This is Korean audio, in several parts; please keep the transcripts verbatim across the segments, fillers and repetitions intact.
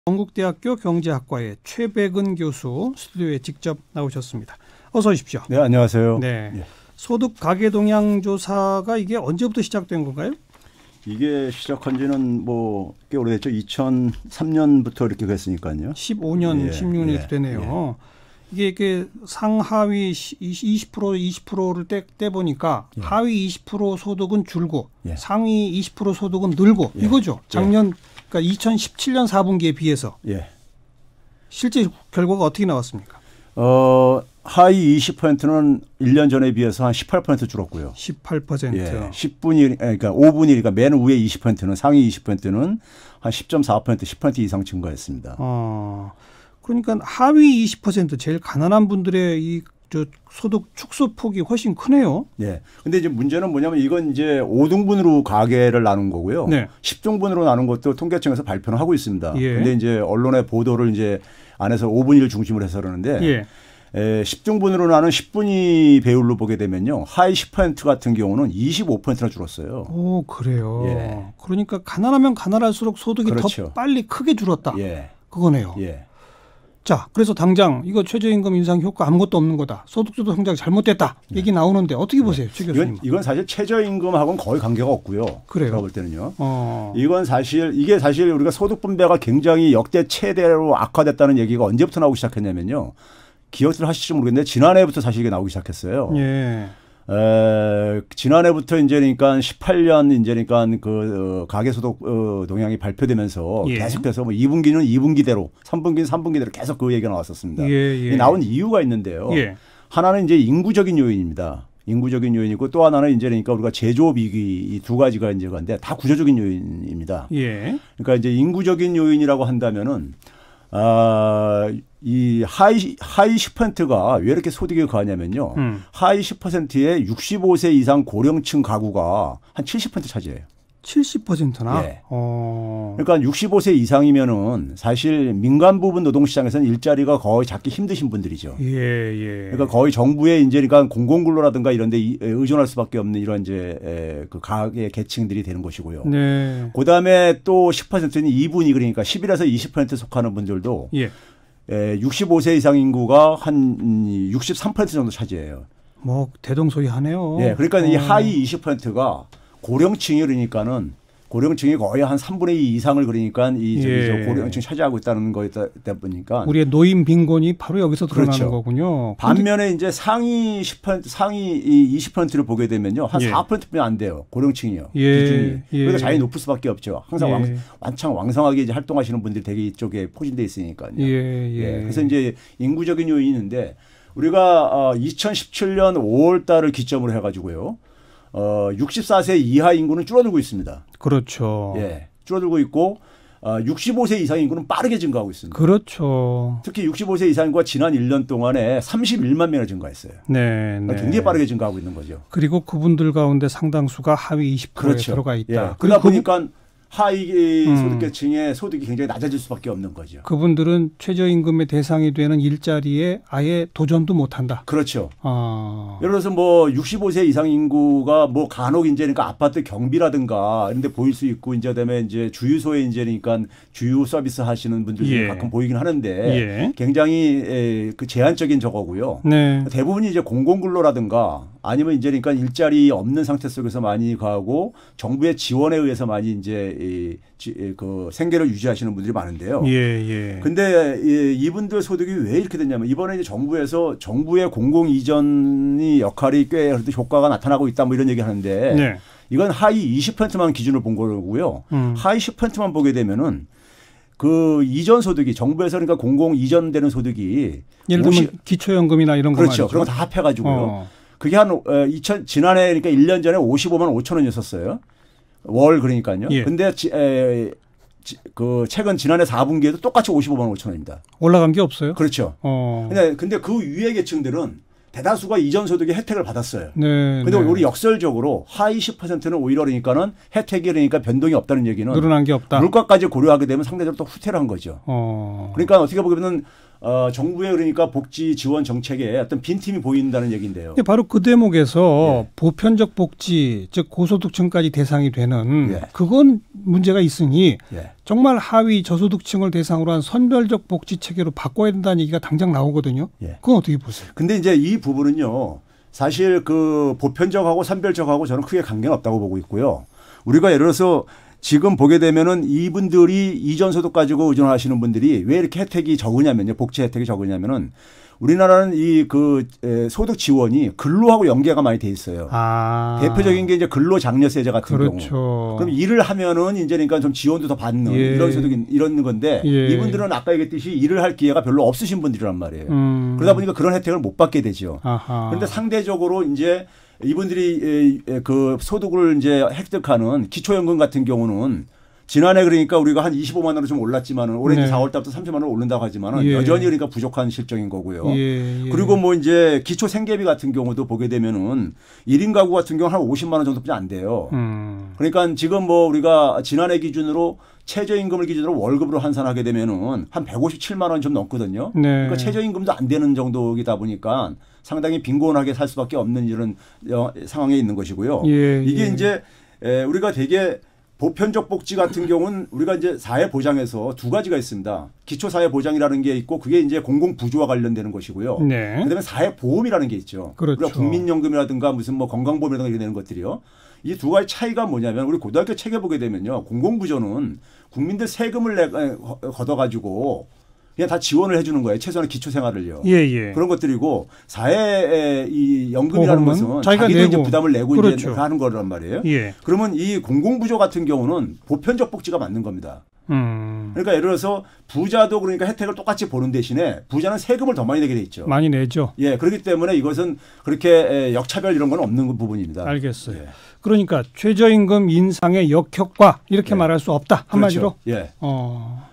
건국대학교 경제학과의 최백은 교수 스튜디오에 직접 나오셨습니다. 어서 오십시오. 네, 안녕하세요. 네, 예. 소득 가계 동향 조사가 이게 언제부터 시작된 건가요? 이게 시작한 지는 뭐 꽤 오래됐죠. 이천삼 년부터 이렇게 됐으니까요. 십오 년, 예, 십육 년이 예, 되네요. 예. 이게, 이게 상하위 이십 퍼센트, 이십 퍼센트를 떼, 떼보니까 예. 하위 이십 퍼센트 소득은 줄고 예. 상위 이십 퍼센트 소득은 늘고 예. 이거죠. 작년 예. 그러니까 이천십칠 년 사 분기에 비해서 예. 실제 결과가 어떻게 나왔습니까? 어, 하위 이십 퍼센트는 일 년 전에 비해서 한 십팔 퍼센트 줄었고요. 십팔 퍼센트. 예, 십 분이 그러니까 오 분이 그러니까 맨 위에 이십 퍼센트는 상위 이십 퍼센트는 한 십 점 사 퍼센트, 십 퍼센트 이상 증가했습니다. 어, 그러니까 하위 이십 퍼센트 제일 가난한 분들의 이 저 소득 축소 폭이 훨씬 크네요. 네. 근데 이제 문제는 뭐냐면 이건 이제 오 등분으로 가계를 나눈 거고요. 네. 십 등분으로 나눈 것도 통계청에서 발표는 하고 있습니다. 예. 근데 이제 언론의 보도를 이제 안에서 오 분위를 중심으로 해서 그러는데 예. 에, 십 등분으로 나눈 십 분위 배율로 보게 되면요. 하위 십 퍼센트 같은 경우는 이십오 퍼센트나 줄었어요. 오, 그래요. 예. 그러니까 가난하면 가난할수록 소득이 그렇죠. 더 빨리 크게 줄었다. 예. 그거네요. 예. 자, 그래서 당장 이거 최저임금 인상 효과 아무것도 없는 거다. 소득주도 성장 잘못됐다. 네. 얘기 나오는데 어떻게 보세요, 최 교수님? 이건, 이건 사실 최저임금하고는 거의 관계가 없고요. 그래요. 제가 볼 때는요. 어. 이건 사실 이게 사실 우리가 소득 분배가 굉장히 역대 최대로 악화됐다는 얘기가 언제부터 나오기 시작했냐면요. 기억들 하실지 모르겠는데 지난해부터 사실 이게 나오기 시작했어요. 예. 에, 지난해부터 이제 그러니까 십팔 년 이제 그러니까 그 어, 가계소득 어, 동향이 발표되면서 예. 계속해서 뭐 이 분기는 이 분기대로, 삼 분기는 삼 분기대로 계속 그 얘기가 나왔었습니다. 예, 예. 나온 이유가 있는데요. 예. 하나는 이제 인구적인 요인입니다. 인구적인 요인이고 또 하나는 이제 그러니까 우리가 제조업 위기 이 두 가지가 이제 건데 다 구조적인 요인입니다. 예. 그러니까 이제 인구적인 요인이라고 한다면은 아, 이 하위, 하위 십 퍼센트가 왜 이렇게 소득이 가냐면요. 음. 하위 십 퍼센트의 육십오 세 이상 고령층 가구가 한 칠십 퍼센트 차지해요. 칠십 퍼센트나? 예. 어. 그러니까 육십오 세 이상이면은 사실 민간 부분 노동시장에서는 일자리가 거의 잡기 힘드신 분들이죠. 예, 예. 그러니까 거의 정부의 이제 그러니까 공공근로라든가 이런 데 의존할 수밖에 없는 이런 이제 그 가계 계층들이 되는 것이고요. 네. 그 다음에 또 십 퍼센트는 이 분이 그러니까 십일에서 이십 퍼센트 속하는 분들도 예. 육십오 세 이상 인구가 한 육십삼 퍼센트 정도 차지해요. 뭐 대동소이하네요. 예. 그러니까 어. 이 하위 이십 퍼센트가 고령층이 그러니까는 고령층이 거의 한 삼분의 이 이상을 그러니까 이 예. 고령층 차지하고 있다는 거다 보니까 우리의 노인 빈곤이 바로 여기서 드러나는 그렇죠. 거군요. 반면에 이제 상위 십 퍼센트, 상위 이십 퍼센트를 보게 되면요. 한 예. 사 퍼센트뿐이 안 돼요. 고령층이요. 예. 기준이. 예. 그러니까 자연히 높을 수밖에 없죠. 항상 예. 왕, 왕창 왕성하게 이제 활동하시는 분들이 되게 이쪽에 포진돼 있으니까요. 예. 예. 예. 그래서 이제 인구적인 요인이 있는데 우리가 이천십칠 년 오월 달을 기점으로 해가지고요. 어, 육십사 세 이하 인구는 줄어들고 있습니다. 그렇죠. 예. 줄어들고 있고, 어, 육십오 세 이상 인구는 빠르게 증가하고 있습니다. 그렇죠. 특히 육십오 세 이상 인구가 지난 일 년 동안에 삼십일만 명이 증가했어요. 네. 그러니까 네. 굉장히 빠르게 증가하고 있는 거죠. 그리고 그분들 가운데 상당수가 하위 이십 퍼센트에 그렇죠. 들어가 있다. 예. 그러다 보니까 하위 음. 소득계층의 소득이 굉장히 낮아질 수밖에 없는 거죠. 그분들은 최저임금의 대상이 되는 일자리에 아예 도전도 못한다. 그렇죠. 아. 예를 들어서 뭐 육십오 세 이상 인구가 뭐 간혹 이제 그러니까 아파트 경비라든가 이런 데 보일 수 있고 이제 그다음에 이제 주유소에 이제 그러니까 주유 서비스 하시는 분들이 예. 가끔 보이긴 하는데 예. 굉장히 에, 그 제한적인 저거고요. 네. 대부분이 이제 공공근로라든가 아니면 이제 그러니까 일자리 없는 상태 속에서 많이 가고 정부의 지원에 의해서 많이 이제 이, 그 생계를 유지하시는 분들이 많은데요. 예, 예. 근데 이, 이분들 소득이 왜 이렇게 됐냐면 이번에 이제 정부에서 정부의 공공 이전이 역할이 꽤 효과가 나타나고 있다 뭐 이런 얘기 하는데 네. 이건 하위 이십 퍼센트만 기준으로 본 거고요. 음. 하위 십 퍼센트만 보게 되면은 그 이전 소득이 정부에서 그러니까 공공 이전되는 소득이 예를 들면 오십, 기초연금이나 이런 거 그렇죠. 그런 거 다 합해가지고요. 어. 그게 한 이천 지난해 그러니까 일 년 전에 오십오만 오천 원이었었어요. 월 그러니까요. 예. 근데 지, 에, 지, 그 최근 지난해 사 분기에도 똑같이 오십오만 오천 원입니다. 올라간 게 없어요? 그렇죠. 어. 근데 근데 그 위의 계층들은 대다수가 이전 소득의 혜택을 받았어요. 네. 근데 네. 우리 역설적으로 하위 십 퍼센트는 오히려 그러니까는 혜택이 그러니까 변동이 없다는 얘기는 늘어난 게 없다. 물가까지 고려하게 되면 상대적으로 또 후퇴를 한 거죠. 어. 그러니까 어떻게 보면 어, 정부의 그러니까 복지 지원 정책에 어떤 빈틈이 보인다는 얘기인데요. 바로 그 대목에서 예. 보편적 복지, 즉 고소득층까지 대상이 되는 예. 그건 문제가 있으니 예. 정말 하위 저소득층을 대상으로 한 선별적 복지 체계로 바꿔야 된다는 얘기가 당장 나오거든요. 예. 그건 어떻게 보세요? 근데 이제 이 부분은요. 사실 그 보편적하고 선별적하고 저는 크게 관계는 없다고 보고 있고요. 우리가 예를 들어서 지금 보게 되면은 이분들이 이전 소득 가지고 의존하시는 분들이 왜 이렇게 혜택이 적으냐면요. 복지 혜택이 적으냐면은 우리나라는 이 그 소득 지원이 근로하고 연계가 많이 돼 있어요. 아. 대표적인 게 이제 근로장려세제 같은 그렇죠. 경우. 그럼 일을 하면은 이제 그러니까 좀 지원도 더 받는 예. 이런 소득 이런 건데 예. 이분들은 아까 얘기했듯이 일을 할 기회가 별로 없으신 분들이란 말이에요. 음. 그러다 보니까 그런 혜택을 못 받게 되죠. 아하. 그런데 상대적으로 이제 이분들이 그 소득을 이제 획득하는 기초연금 같은 경우는 지난해 그러니까 우리가 한 이십오만 원으로 좀 올랐지만은 올해 네. 사월 달부터 삼십만 원 오른다고 하지만은 예. 여전히 그러니까 부족한 실정인 거고요. 예. 예. 그리고 뭐 이제 기초 생계비 같은 경우도 보게 되면은 일 인 가구 같은 경우는 한 오십만 원 정도밖에 안 돼요. 음. 그러니까 지금 뭐 우리가 지난해 기준으로 최저임금을 기준으로 월급으로 환산하게 되면은 한 백오십칠만 원 좀 넘거든요. 네. 그러니까 최저임금도 안 되는 정도이다 보니까 상당히 빈곤하게 살 수밖에 없는 이런 상황에 있는 것이고요. 예. 이게 예. 이제 우리가 되게 보편적 복지 같은 경우는 우리가 이제 사회보장에서 두 가지가 있습니다. 기초사회보장이라는 게 있고 그게 이제 공공부조와 관련되는 것이고요. 네. 그다음에 사회보험이라는 게 있죠. 그렇죠. 우리가 국민연금이라든가 무슨 뭐 건강보험이라든가 이렇게 되는 것들이요. 이 두 가지 차이가 뭐냐면 우리 고등학교 책에 보게 되면요. 공공부조는 국민들 세금을 내, 걷어가지고 그냥 다 지원을 해주는 거예요. 최소한 기초생활을요. 예, 예. 그런 것들이고 사회 이 연금이라는 것은 자기가 자기도 내고. 이제 부담을 내고 그렇죠. 이제 하는 거란 말이에요. 예. 그러면 이 공공부조 같은 경우는 보편적 복지가 맞는 겁니다. 음. 그러니까 예를 들어서 부자도 그러니까 혜택을 똑같이 보는 대신에 부자는 세금을 더 많이 내게 돼 있죠. 많이 내죠. 예, 그렇기 때문에 이것은 그렇게 역차별 이런 건 없는 부분입니다. 알겠어요. 예. 그러니까 최저임금 인상의 역효과 이렇게 예. 말할 수 없다. 한마디로. 그렇죠. 예. 어.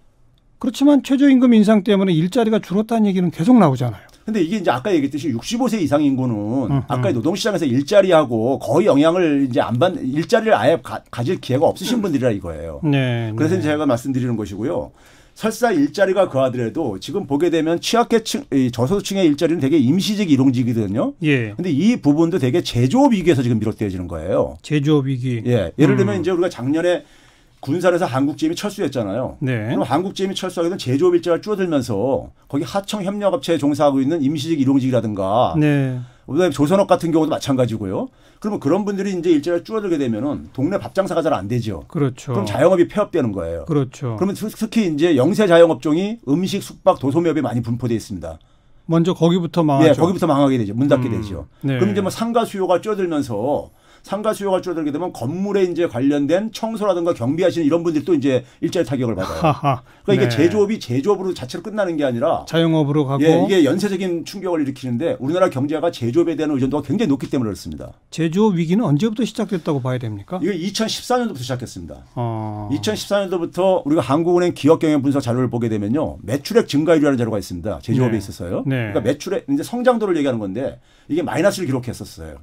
그렇지만 최저임금 인상 때문에 일자리가 줄었다는 얘기는 계속 나오잖아요. 근데 이게 이제 아까 얘기했듯이 육십오 세 이상 인구는 음, 아까 음. 노동시장에서 일자리하고 거의 영향을 이제 안 받는 일자리를 아예 가, 가질 기회가 없으신 분들이라 이거예요. 네, 그래서 네. 제가 말씀드리는 것이고요. 설사 일자리가 그하더라도 지금 보게 되면 취약계층, 저소득층의 일자리는 되게 임시직 일용직이거든요. 예. 근데 이 부분도 되게 제조업 위기에서 지금 비롯되어지는 거예요. 제조업 위기. 예. 예를 들면 음. 이제 우리가 작년에 군산에서 한국제임이 철수했잖아요. 네. 그럼 한국제임이 철수하게 되면 제조업 일자리가 줄어들면서 거기 하청 협력업체에 종사하고 있는 임시직 일용직이라든가 네. 그다음에 조선업 같은 경우도 마찬가지고요. 그러면 그런 분들이 이제 일자리가 줄어들게 되면은 동네 밥 장사가 잘 안 되죠. 그렇죠. 그럼 자영업이 폐업되는 거예요. 그렇죠. 그러면 특히 이제 영세 자영업종이 음식, 숙박, 도소매업에 많이 분포되어 있습니다. 먼저 거기부터 망하죠. 네, 거기부터 망하게 되죠. 문 닫게 음. 되죠. 네. 그럼 이제 뭐 상가 수요가 줄어들면서 상가 수요가 줄어들게 되면 건물에 이제 관련된 청소라든가 경비하시는 이런 분들이 또 이제 일자리 타격을 받아요. 하하. 그러니까 네. 이게 제조업이 제조업으로 자체로 끝나는 게 아니라 자영업으로 가고 예, 이게 연쇄적인 충격을 일으키는데 우리나라 경제가 제조업에 대한 의존도가 굉장히 높기 때문에 그렇습니다. 제조업 위기는 언제부터 시작됐다고 봐야 됩니까? 이게 이천십사 년도부터 시작했습니다. 어. 이천십사 년도부터 우리가 한국은행 기업경영분석 자료를 보게 되면요. 매출액 증가율이라는 자료가 있습니다. 제조업에 네. 있어서요. 네. 그러니까 매출액 이제 성장도를 얘기하는 건데 이게 마이너스를 기록했었어요.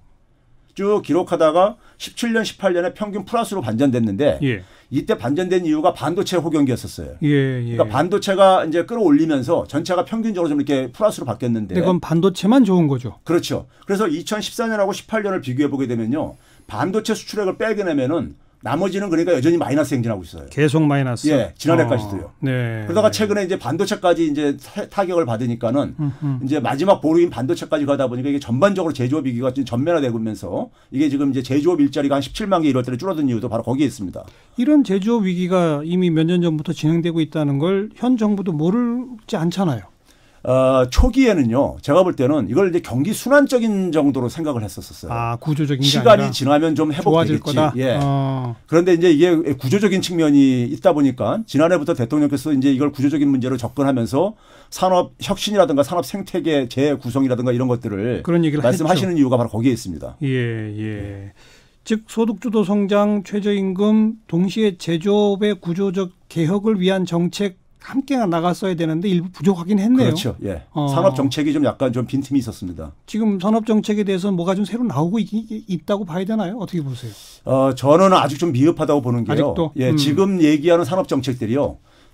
쭉 기록하다가 십칠 년, 십팔 년에 평균 플러스로 반전됐는데 예. 이때 반전된 이유가 반도체 호경기였었어요. 예, 예. 그러니까 반도체가 이제 끌어올리면서 전체가 평균적으로 좀 이렇게 플러스로 바뀌었는데. 근데 그건 반도체만 좋은 거죠. 그렇죠. 그래서 이천십사 년하고 십팔 년을 비교해 보게 되면요. 반도체 수출액을 빼게 되면은 나머지는 그러니까 여전히 마이너스 행진하고 있어요. 계속 마이너스. 예, 지난해까지도요. 어, 네. 그러다가 최근에 이제 반도체까지 이제 타격을 받으니까는 음흠. 이제 마지막 보루인 반도체까지 가다 보니까 이게 전반적으로 제조업 위기가 좀 전면화되면서 이게 지금 이제 제조업 일자리가 한 십칠만 개 이럴 때는 줄어든 이유도 바로 거기에 있습니다. 이런 제조업 위기가 이미 몇 년 전부터 진행되고 있다는 걸 현 정부도 모르지 않잖아요. 어, 초기에는요, 제가 볼 때는 이걸 이제 경기 순환적인 정도로 생각을 했었었어요. 아, 구조적인 게 시간이 아니라 지나면 좀 회복되겠지. 거다. 예. 어. 그런데 이제 이게 구조적인 측면이 있다 보니까 지난해부터 대통령께서 이제 이걸 구조적인 문제로 접근하면서 산업 혁신이라든가 산업 생태계 재구성이라든가 이런 것들을 그런 얘기를 말씀하시는 했죠. 이유가 바로 거기에 있습니다. 예, 예. 즉 소득주도 성장, 최저임금, 동시에 제조업의 구조적 개혁을 위한 정책 함께 나갔어야 되는데 일부 부족하긴 했네요. 그렇죠. 예. 어. 산업 정책이 좀 약간 좀 빈틈이 있었습니다. 지금 산업 정책에 대해서는 뭐가 좀 새로 나오고 있, 있다고 봐야 되나요? 어떻게 보세요? 어, 저는 아직 좀 미흡하다고 보는 게요. 아직도? 예, 음. 지금 얘기하는 산업 정책들이요.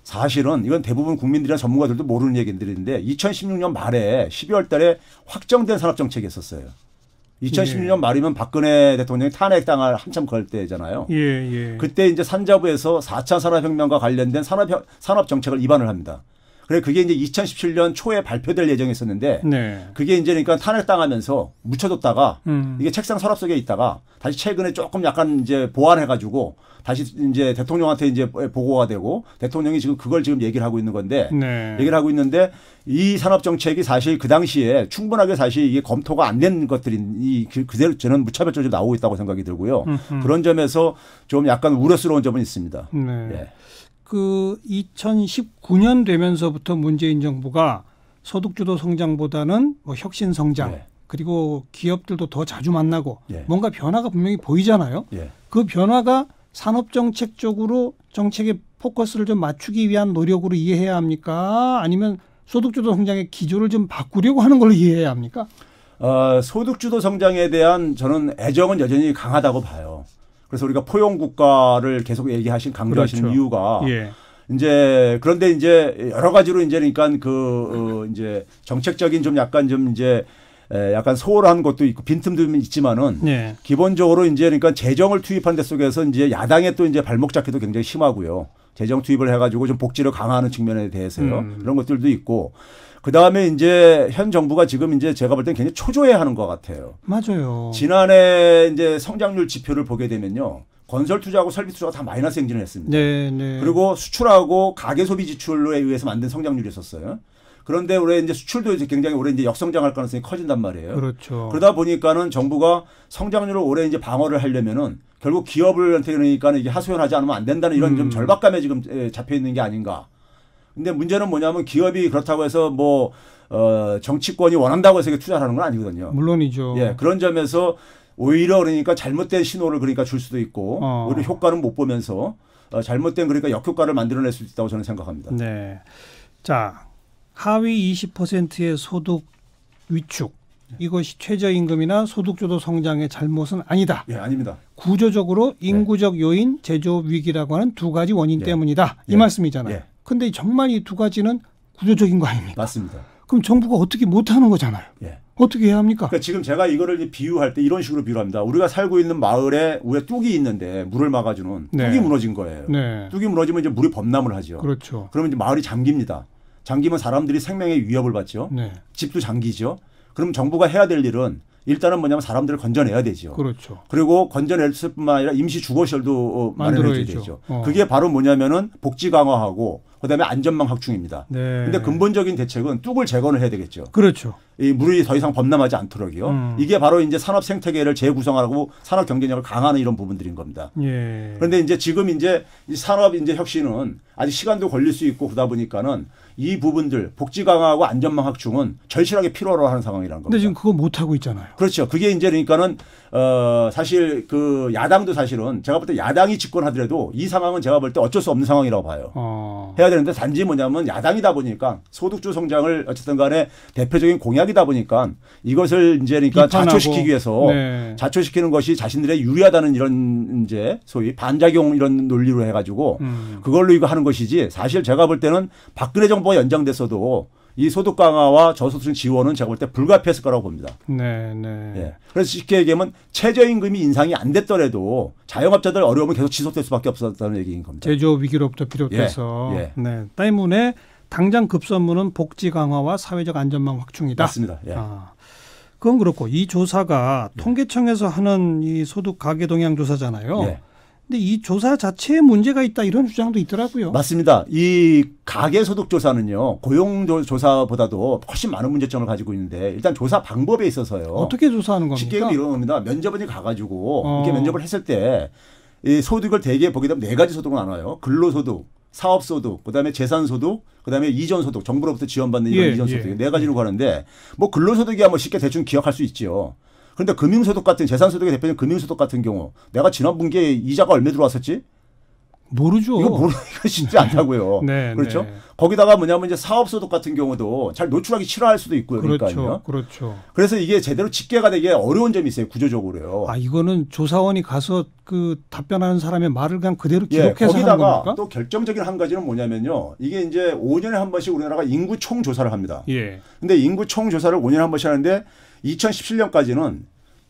사실은 이건 대부분 국민들이나 전문가들도 모르는 얘기들인데 이천십육 년 말에 십이월 달에 확정된 산업정책이 있었어요. 이천십육 년 예. 말이면 박근혜 대통령이 탄핵당할 한참 걸 때잖아요. 예, 예. 그때 이제 산자부에서 사 차 산업혁명과 관련된 산업, 산업정책을 입안을 합니다. 그래 그게 이제 이천십칠 년 초에 발표될 예정이었었는데 네. 그게 이제 그러니까 탄핵당하면서 묻혀뒀다가 음. 이게 책상 서랍 속에 있다가 다시 최근에 조금 약간 이제 보완해가지고 다시 이제 대통령한테 이제 보고가 되고 대통령이 지금 그걸 지금 얘기를 하고 있는 건데 네. 얘기를 하고 있는데 이 산업 정책이 사실 그 당시에 충분하게 사실 이게 검토가 안 된 것들이 이 그대로 저는 무차별적으로 나오고 있다고 생각이 들고요. 음흠. 그런 점에서 좀 약간 우려스러운 점은 있습니다. 네. 예. 그 이천십구 년 되면서부터 문재인 정부가 소득주도 성장보다는 뭐 혁신 성장 예. 그리고 기업들도 더 자주 만나고 예. 뭔가 변화가 분명히 보이잖아요. 예. 그 변화가 산업정책 쪽으로 정책의 포커스를 좀 맞추기 위한 노력으로 이해해야 합니까? 아니면 소득주도 성장의 기조를 좀 바꾸려고 하는 걸로 이해해야 합니까? 어, 소득주도 성장에 대한 저는 애정은 여전히 강하다고 봐요. 그래서 우리가 포용국가를 계속 얘기하신 강조하시는 그렇죠. 이유가 예. 이제 그런데 이제 여러 가지로 이제 그러니까 그 어, 이제 정책적인 좀 약간 좀 이제 에 약간 소홀한 것도 있고 빈틈도 있지만은 네. 기본적으로 이제 그러니까 재정을 투입한 데 속에서 이제 야당의 또 이제 발목 잡기도 굉장히 심하고요. 재정 투입을 해가지고 좀 복지를 강화하는 측면에 대해서요. 음. 그런 것들도 있고. 그 다음에 이제 현 정부가 지금 이제 제가 볼 때는 굉장히 초조해 하는 것 같아요. 맞아요. 지난해 이제 성장률 지표를 보게 되면요. 건설 투자하고 설비 투자가 다 마이너스 행진을 했습니다. 네, 네. 그리고 수출하고 가계 소비 지출에 의해서 만든 성장률이었었어요. 그런데 올해 이제 수출도 이제 굉장히 올해 이제 역성장할 가능성이 커진단 말이에요. 그렇죠. 그러다 보니까는 정부가 성장률을 올해 이제 방어를 하려면은 결국 기업을한테 그러니까 이게 하소연하지 않으면 안 된다는 이런 음. 좀 절박감에 지금 잡혀 있는 게 아닌가. 근데 문제는 뭐냐면 기업이 그렇다고 해서 뭐, 어, 정치권이 원한다고 해서 투자를 하는 건 아니거든요. 물론이죠. 예. 그런 점에서 오히려 그러니까 잘못된 신호를 그러니까 줄 수도 있고 어. 오히려 효과는 못 보면서 어, 잘못된 그러니까 역효과를 만들어낼 수 있다고 저는 생각합니다. 네. 자. 하위 이십 퍼센트의 소득 위축 이것이 최저임금이나 소득주도 성장의 잘못은 아니다. 예, 아닙니다. 구조적으로 인구적 요인, 제조업 위기라고 하는 두 가지 원인 예. 때문이다. 이 예. 말씀이잖아요. 그런데 예. 정말 이 두 가지는 구조적인 거 아닙니까? 맞습니다. 그럼 정부가 어떻게 못하는 거잖아요. 예. 어떻게 해야 합니까? 그러니까 지금 제가 이거를 비유할 때 이런 식으로 비유를 합니다. 우리가 살고 있는 마을에 위에 뚝이 있는데 물을 막아주는 네. 뚝이 무너진 거예요. 네. 뚝이 무너지면 이제 물이 범람을 하죠. 그렇죠. 그러면 이제 마을이 잠깁니다. 잠기면 사람들이 생명의 위협을 받죠. 네. 집도 잠기죠. 그럼 정부가 해야 될 일은 일단은 뭐냐면 사람들을 건져내야 되죠. 그렇죠. 그리고 건져낼 뿐만 아니라 임시 주거시설도 마련해야 되죠. 어. 그게 바로 뭐냐면은 복지 강화하고 그다음에 안전망 확충입니다. 그런데 네. 근본적인 대책은 뚝을 재건을 해야 되겠죠. 그렇죠. 이 물이 더 이상 범람하지 않도록요. 음. 이게 바로 이제 산업 생태계를 재구성하고 산업 경쟁력을 강화하는 이런 부분들인 겁니다. 예. 그런데 이제 지금 이제 이 산업 이제 혁신은 아직 시간도 걸릴 수 있고 그러다 보니까는 이 부분들 복지 강화하고 안전망 확충은 절실하게 필요로 하는 상황이라는 겁니다. 근데 지금 그거 못 하고 있잖아요. 그렇죠. 그게 이제 그러니까는 어 사실 그 야당도 사실은 제가 볼 때 야당이 집권하더라도 이 상황은 제가 볼 때 어쩔 수 없는 상황이라고 봐요. 어. 해야 되는데 단지 뭐냐면 야당이다 보니까 소득주 성장을 어쨌든 간에 대표적인 공약이다 보니까 이것을 이제 그러니까 비판하고. 자초시키기 위해서 네. 자초시키는 것이 자신들의 유리하다는 이런 이제 소위 반작용 이런 논리로 해가지고 음. 그걸로 이거 하는 것이지 사실 제가 볼 때는 박근혜 정부가 연장됐어도 이 소득 강화와 저소득층 지원은 제가 볼 때 불가피했을 거라고 봅니다. 네, 네. 예. 그래서 쉽게 얘기하면 최저임금이 인상이 안 됐더라도 자영업자들 어려움은 계속 지속될 수밖에 없었다는 얘기인 겁니다. 제조업 위기로부터 비롯해서 예, 예. 네. 때문에 당장 급선무는 복지 강화와 사회적 안전망 확충이다. 맞습니다. 예. 아, 그건 그렇고 이 조사가 예. 통계청에서 하는 이 소득 가계 동향 조사잖아요. 예. 근데 이 조사 자체에 문제가 있다 이런 주장도 있더라고요. 맞습니다. 이 가계소득조사는요. 고용조사보다도 훨씬 많은 문제점을 가지고 있는데 일단 조사 방법에 있어서요. 어떻게 조사하는 겁니까? 쉽게 이런 겁니다. 면접원이 가가지고 어. 이렇게 면접을 했을 때 이 소득을 대개 보게 되면 네 가지 소득을 나눠요. 근로소득, 사업소득, 그다음에 재산소득, 그다음에 이전소득, 정부로부터 지원받는 이런 예, 이전소득 예. 네 가지로 가는데 뭐 근로소득이야 뭐 쉽게 대충 기억할 수 있죠. 그런데 금융소득 같은 재산소득의 대표적인 금융소득 같은 경우 내가 지난 분기에 이자가 얼마 들어왔었지? 모르죠. 이거 모르기가 쉽지 않다고요. 네, 그렇죠. 네. 거기다가 뭐냐면 이제 사업소득 같은 경우도 잘 노출하기 싫어할 수도 있고요. 그렇죠. 그러니까요. 그렇죠. 그래서 이게 제대로 집계가 되기 어려운 점이 있어요. 구조적으로요. 아 이거는 조사원이 가서 그 답변하는 사람의 말을 그냥 그대로 기록해서 예, 거기다가 하는 겁니까? 또 결정적인 한 가지는 뭐냐면요. 이게 이제 오 년에 한 번씩 우리나라가 인구 총 조사를 합니다. 예. 근데 인구 총 조사를 오 년에 한 번씩 하는데 이천십칠 년까지는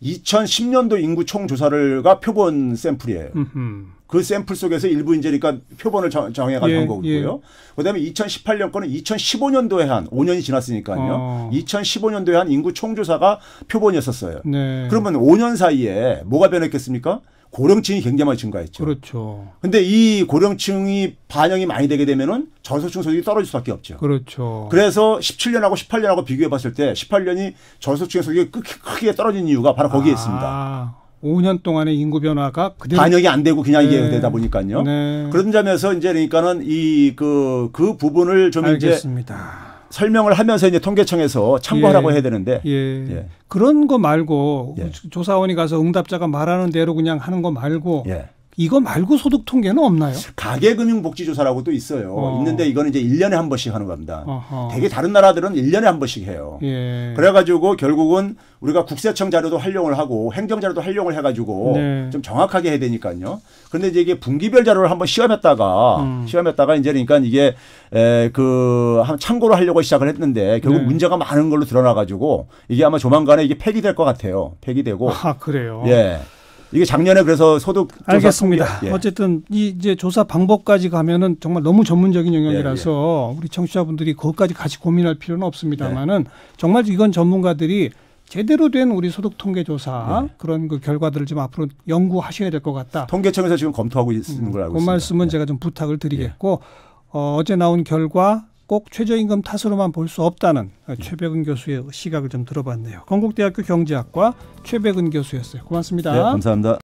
이천십 년도 인구 총 조사를가 표본 샘플이에요. 음흠. 그 샘플 속에서 일부 이제 그러니까 표본을 정, 정해가지고 예, 한 거고요. 예. 그다음에 이천십팔 년 거는 이천십오 년도에 한 오 년이 지났으니까요. 어. 이천십오 년도에 한 인구 총조사가 표본이었었어요. 네. 그러면 오 년 사이에 뭐가 변했겠습니까? 고령층이 굉장히 많이 증가했죠. 그렇죠. 근데 이 고령층이 반영이 많이 되게 되면은 저소득층 소득이 떨어질 수밖에 없죠. 그렇죠. 그래서 십칠 년하고 십팔 년하고 비교해 봤을 때 십팔 년이 저소득층 소득이 크게 떨어진 이유가 바로 거기에 아, 있습니다. 오 년 동안의 인구 변화가 그대로 반영이 안 되고 그냥 이게 네. 되다 보니까요. 네. 그런 점에서 이제 그러니까는 이 그 그 부분을 좀 알겠습니다. 이제 설명을 하면서 이제 통계청에서 참고하라고 예. 해야 되는데 예. 예. 그런 거 말고 예. 조사원이 가서 응답자가 말하는 대로 그냥 하는 거 말고 예. 이거 말고 소득 통계는 없나요? 가계금융복지조사라고도 있어요. 어. 있는데 이거는 이제 일 년에 한 번씩 하는 겁니다. 어허. 되게 다른 나라들은 일 년에 한 번씩 해요. 예. 그래가지고 결국은 우리가 국세청 자료도 활용을 하고 행정 자료도 활용을 해가지고 네. 좀 정확하게 해야 되니까요. 그런데 이제 이게 분기별 자료를 한번 시험했다가 음. 시험했다가 이제 그러니까 이게 에 그 참고로 하려고 시작을 했는데 결국 네. 문제가 많은 걸로 드러나가지고 이게 아마 조만간에 이게 폐기될 것 같아요. 폐기되고. 아 그래요. 예. 이게 작년에 그래서 소득 조사 알겠습니다. 통계, 예. 어쨌든 이 이제 조사 방법까지 가면은 정말 너무 전문적인 영역이라서 예, 우리 청취자분들이 그것까지 같이 고민할 필요는 없습니다만은 정말 이건 전문가들이 제대로 된 우리 소득 통계 조사 예. 그런 그 결과들을 좀 앞으로 연구하셔야 될 것 같다. 통계청에서 지금 검토하고 있는 걸 알고 그 있습니다. 말씀은 예. 제가 좀 부탁을 드리겠고 어, 어제 나온 결과 꼭 최저임금 탓으로만 볼 수 없다는 최백은 교수의 시각을 좀 들어봤네요. 건국대학교 경제학과 최백은 교수였어요. 고맙습니다. 네, 감사합니다.